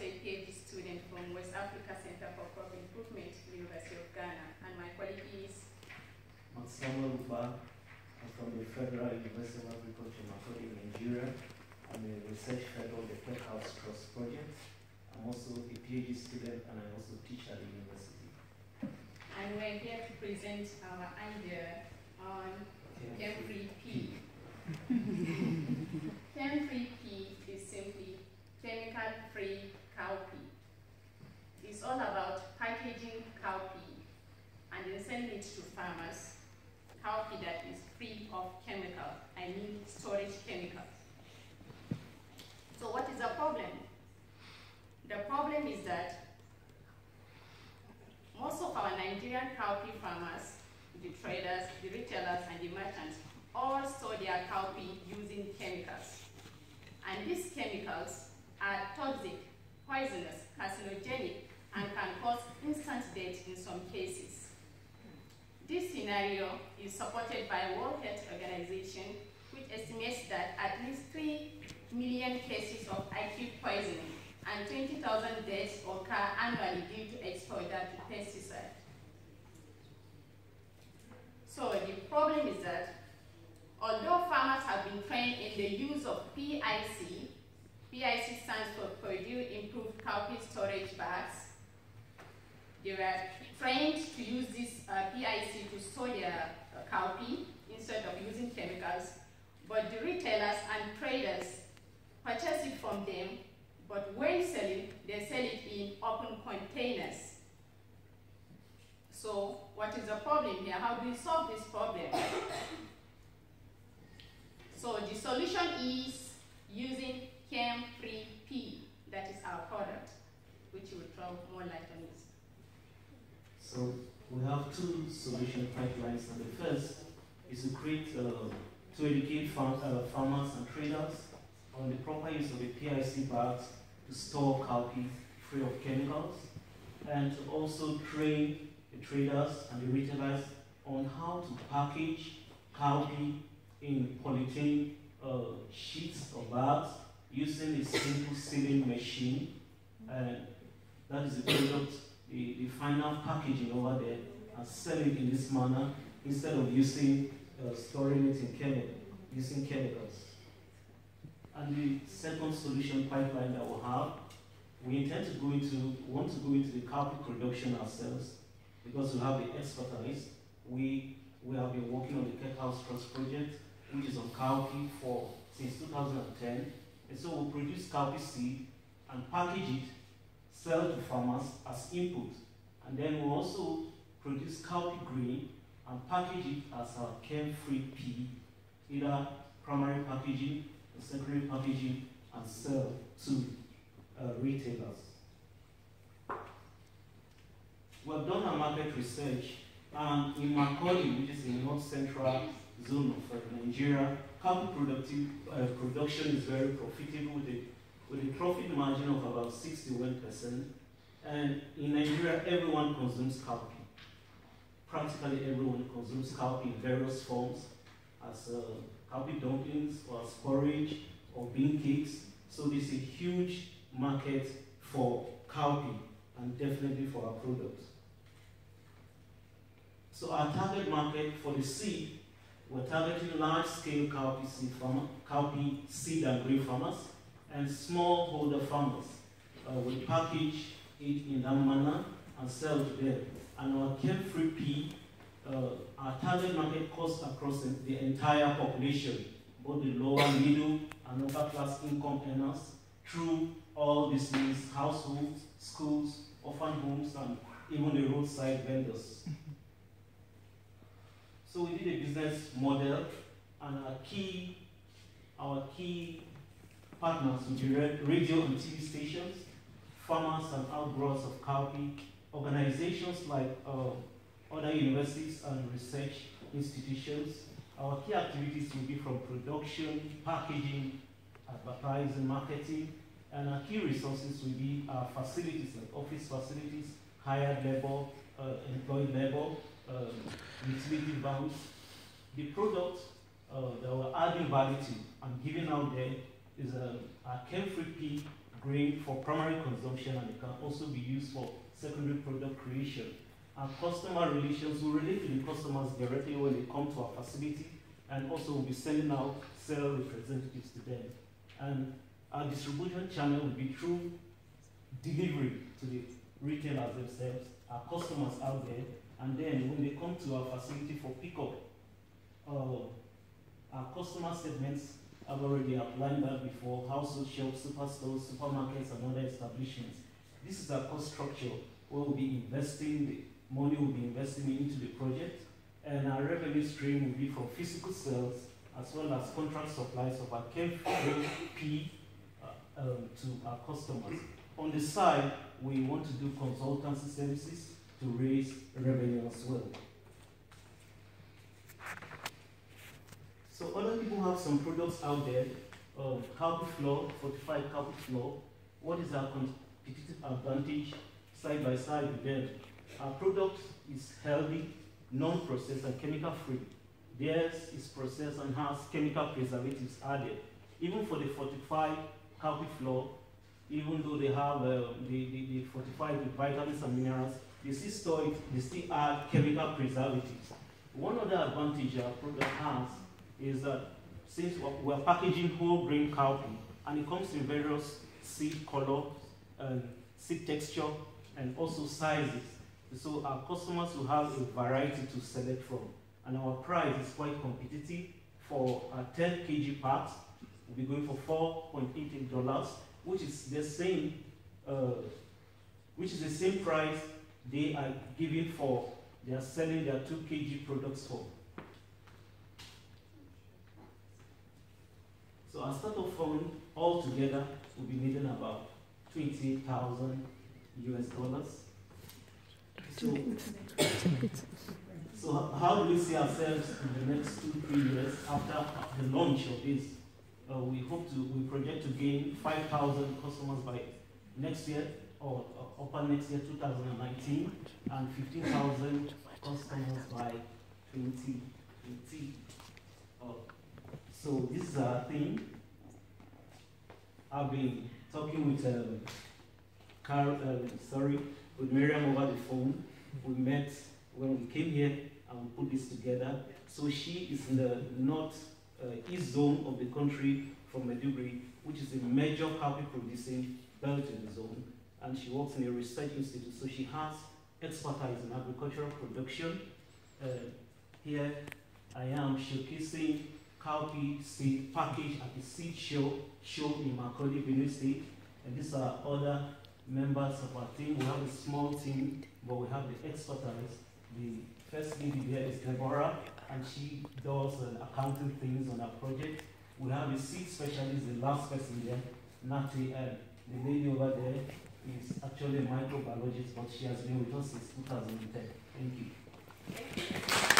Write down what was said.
also a PhD student from West Africa Center for Crop Improvement, University of Ghana, and my colleague is Samuel Uba. I'm from the Federal University of Agriculture, Makodi, Nigeria. I'm a research fellow of the Tech House Trust Project. I'm also a PhD student and I also teach at the university. And we're here to present our idea on Chem-free pea. Chem-free pea is simply chemical-free cowpea. It's all about packaging cowpea and then selling it to farmers. Cowpea that is free of chemicals, I mean storage chemicals. So what is the problem? The problem is that most of our Nigerian cowpea farmers, the traders, the retailers, and the merchants all store their cowpea using chemicals. And these chemicals are toxic, poisonous, carcinogenic, and can cause instant death in some cases. This scenario is supported by World Health Organization, which estimates that at least 3 million cases of acute poisoning and 20,000 deaths occur annually due to exposure to pesticides. So the problem is that although farmers have been trained in the use of PIC, PIC stands for Purdue Improved Cowpea Storage Bags. They were trained to use this PIC to store their cowpea instead of using chemicals, but the retailers and traders purchase it from them, but when selling, they sell it in open containers. So what is the problem here? How do we solve this problem? So the solution is using chem-free pea. That is our product, which will throw more light on this. So we have two solution pipelines, and the first is to create, to educate farmers and traders on the proper use of the PIC bags to store cowpea free of chemicals, and to also train the traders and the retailers on how to package cowpea in polythene sheets or bags using a simple sealing machine, and that is the product, the final packaging over there, and sell it in this manner instead of using storing it in using chemicals. And the second solution pipeline that we'll have, we want to go into the cowpea production ourselves because we have the expertise. We have been working on the Tech House Trust project, which is on cowpea since 2010. And so we'll produce cowpea seed and package it, sell to farmers as input. And then we'll also produce cowpea grain and package it as our chem-free pea, either primary packaging or secondary packaging, and sell to retailers. We've done our market research, and in Makodi, which is in north central zone of Nigeria, cowpea production is very profitable with a profit margin of about 61%. And in Nigeria, everyone consumes cowpea. Practically everyone consumes cowpea in various forms, as cowpea dumplings, or as porridge, or bean cakes. So there's a huge market for cowpea, and definitely for our products. So our target market for the seed, we're targeting large-scale cowpea seed and grain farmers, and smallholder farmers. We package it in that manner and sell to them. And our chem-free pea, our target market cuts across the entire population, both the lower, middle, and upper class income earners, through all these means: households, schools, orphan homes, and even the roadside vendors. So we did a business model, and our key partners will be radio and TV stations, farmers and outgrowers of cowpea, organizations like other universities and research institutions. Our key activities will be from production, packaging, advertising, marketing, and our key resources will be our facilities, like office facilities, hired labor, employed labor, utility vans. The product that we're adding value to and giving out there is a chem-free pea grain for primary consumption, and it can also be used for secondary product creation. Our customer relations will relate to the customers directly when they come to our facility, and also we'll be sending out sales representatives to them. And our distribution channel will be through delivery to the retailers themselves, our customers out there, and then when they come to our facility for pickup, our customer segments, I've already outlined that before: household shops, superstores, supermarkets, and other establishments. This is our cost structure where we'll be investing, the money we'll be investing into the project, and our revenue stream will be from physical sales as well as contract supplies of our KP to our customers. On the side, we want to do consultancy services to raise revenue as well. So other people have some products out there, cowpea flour, fortified cowpea flour. What is our competitive advantage side by side with them? Our product is healthy, non-processed, and chemical-free. Theirs is processed and has chemical preservatives added. Even for the fortified cowpea flour, even though they have the fortified with vitamins and minerals, they still add chemical preservatives. One other advantage our product has is that since we're packaging whole grain cowpea, and it comes in various seed colors and seed texture and also sizes, so our customers will have a variety to select from. And our price is quite competitive. For our 10 kg packs, we'll be going for $4.88, which is the same price they are giving for, they are selling their 2 kg products for. So our startup fund altogether will be needing about $28,000 US. So how do we see ourselves in the next 2-3 years after the launch of this? We project to gain 5,000 customers by next year, or upper next year, 2019, and 15,000 customers by 2020. So this is our thing. I've been talking with with Miriam over the phone. We met when we came here and we put this together. So she is in the north-east zone of the country from Maiduguri, which is a major cowpea producing belt in the zone, and she works in a research institute, so she has expertise in agricultural production. Here I am showcasing cowpea seed package at the seed show in Macaulay, Benue State, and these are other members of our team. We have a small team, but we have the expertise. The first lady there is Deborah, and she does accounting things on our project. We have a seed specialist, the last person there, Nati, and the lady over there is actually a microbiologist, but she has been with us since 2010. Thank you.